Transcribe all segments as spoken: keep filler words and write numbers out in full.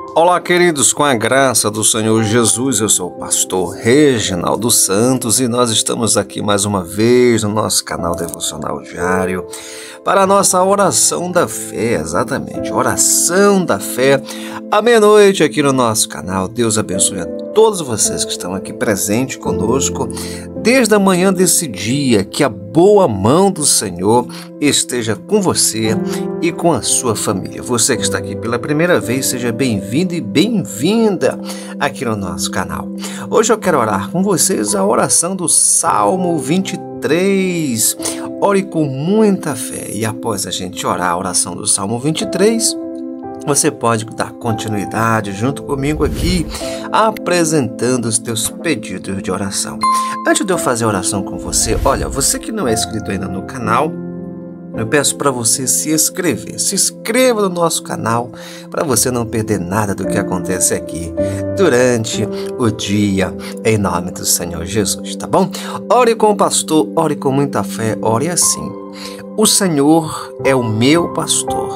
Olá, queridos, com a graça do Senhor Jesus, eu sou o pastor Reginaldo Santos e nós estamos aqui mais uma vez no nosso canal Devocional Diário para a nossa oração da fé, exatamente, oração da fé, à meia-noite aqui no nosso canal. Deus abençoe a todos vocês que estão aqui presentes conosco desde a manhã desse dia, que a boa mão do Senhor esteja com você e com a sua família. Você que está aqui pela primeira vez, seja bem-vindo e bem-vinda aqui no nosso canal. Hoje eu quero orar com vocês a oração do Salmo vinte e três. Ore com muita fé e após a gente orar a oração do Salmo vinte e três, você pode dar continuidade junto comigo aqui, apresentando os teus pedidos de oração. Antes de eu fazer a oração com você, olha, você que não é inscrito ainda no canal, eu peço para você se inscrever. Se inscreva no nosso canal para você não perder nada do que acontece aqui durante o dia, em nome do Senhor Jesus, tá bom? Ore com o pastor, ore com muita fé, ore assim. O Senhor é o meu pastor,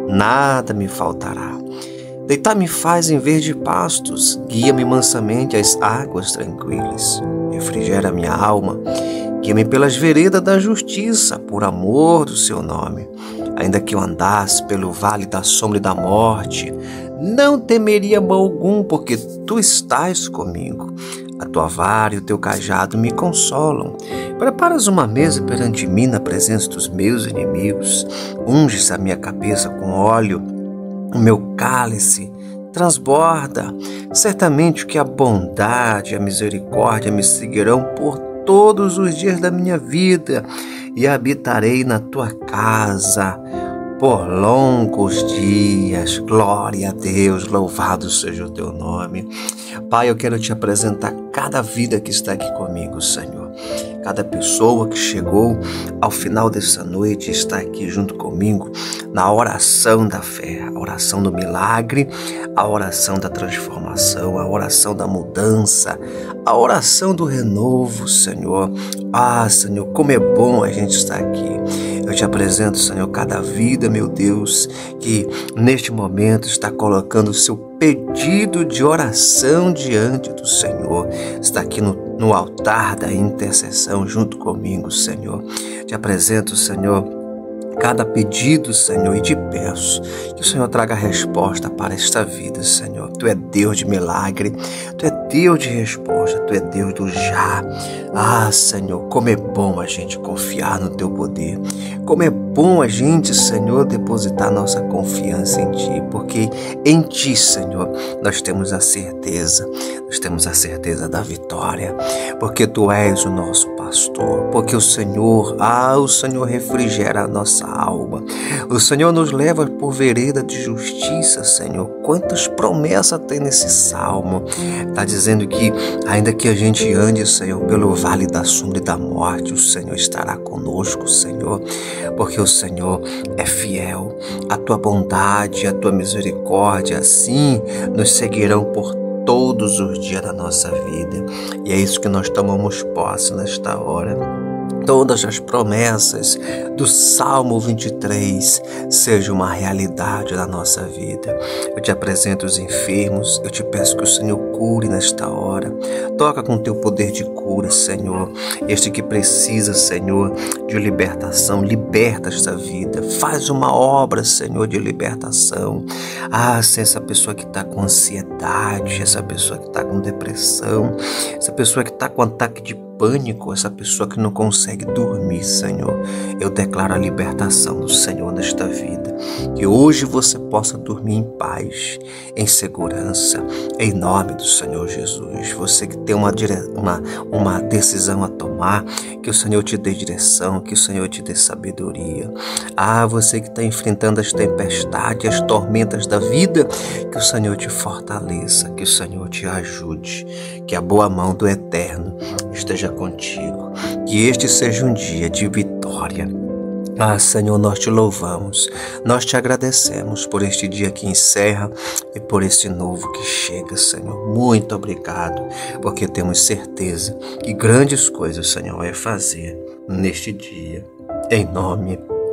nada me faltará. Deitar-me faz em verde pastos, guia-me mansamente às águas tranquilas. Refrigera minha alma, guia-me pelas veredas da justiça, por amor do seu nome. Ainda que eu andasse pelo vale da sombra e da morte, não temeria mal algum, porque tu estás comigo. A tua vara e o teu cajado me consolam. Preparas uma mesa perante mim na presença dos meus inimigos. Unges a minha cabeça com óleo, o meu cálice transborda. Certamente que a bondade e a misericórdia me seguirão por todos os dias da minha vida, e habitarei na tua casa por longos dias. Glória a Deus, louvado seja o teu nome. Pai, eu quero te apresentar cada vida que está aqui comigo, Senhor. Cada pessoa que chegou ao final dessa noite está aqui junto comigo na oração da fé, a oração do milagre, a oração da transformação, a oração da mudança, a oração do renovo, Senhor. Ah, Senhor, como é bom a gente estar aqui. Eu te apresento, Senhor, cada vida, meu Deus, que neste momento está colocando o seu pedido de oração diante do Senhor. Está aqui no, no altar da intercessão junto comigo, Senhor. Te apresento, Senhor, cada pedido, Senhor, e te peço que o Senhor traga resposta para esta vida, Senhor. Tu é Deus de milagre, Tu é Deus de resposta, Tu é Deus do já. Ah, Senhor, como é bom a gente confiar no Teu poder. Como é bom a gente, Senhor, depositar nossa confiança em Ti, porque em Ti, Senhor, nós temos a certeza, nós temos a certeza da vitória, porque Tu és o nosso pastor, porque o Senhor, ah, o Senhor refrigera a nossa alma. O Senhor nos leva por vereda de justiça, Senhor. Quantas promessas tem nesse salmo. Está dizendo que ainda que a gente ande, Senhor, pelo vale da sombra e da morte, o Senhor estará conosco, Senhor, porque o Senhor é fiel. A tua bondade, a tua misericórdia, assim nos seguirão por todos os dias da nossa vida. E é isso que nós tomamos posse nesta hora. Todas as promessas do Salmo vinte e três sejam uma realidade na nossa vida. Eu te apresento os enfermos, eu te peço que o Senhor cure nesta hora. Toca com o teu poder de cura, Senhor. Este que precisa, Senhor, de libertação, liberta esta vida. Faz uma obra, Senhor, de libertação. Ah, se essa pessoa que está com ansiedade, essa pessoa que está com depressão, essa pessoa que está com ataque de pânico, essa pessoa que não consegue dormir, Senhor, eu declaro a libertação do Senhor nesta vida. Que hoje você possa dormir em paz, em segurança, em nome do Senhor Jesus. Você que tem uma, dire... uma, uma decisão a tomar, que o Senhor te dê direção, que o Senhor te dê sabedoria. Ah, você que está enfrentando as tempestades, as tormentas da vida, que o Senhor te fortaleça, que o Senhor te ajude, que a boa mão do Eterno esteja contigo, que este seja um dia de vitória. Ah, Senhor, nós te louvamos, nós te agradecemos por este dia que encerra e por este novo que chega, Senhor. Muito obrigado, porque temos certeza que grandes coisas o Senhor vai fazer neste dia, em nome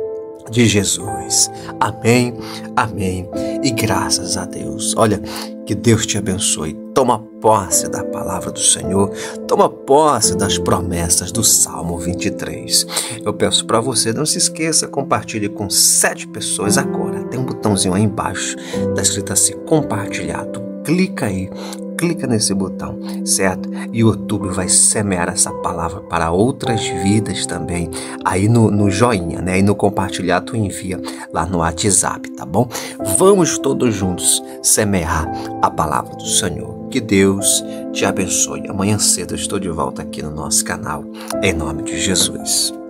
de Jesus. Amém, amém e graças a Deus. Olha, que Deus te abençoe. Toma posse da palavra do Senhor, toma posse das promessas do Salmo vinte e três. Eu peço para você, não se esqueça, compartilhe com sete pessoas agora. Tem um botãozinho aí embaixo, está escrito assim, compartilhado. Clica aí, clica nesse botão, certo? E o YouTube vai semear essa palavra para outras vidas também. Aí no, no joinha, né? E no compartilhar, tu envia lá no WhatsApp, tá bom? Vamos todos juntos semear a palavra do Senhor. Que Deus te abençoe. Amanhã cedo eu estou de volta aqui no nosso canal, em nome de Jesus.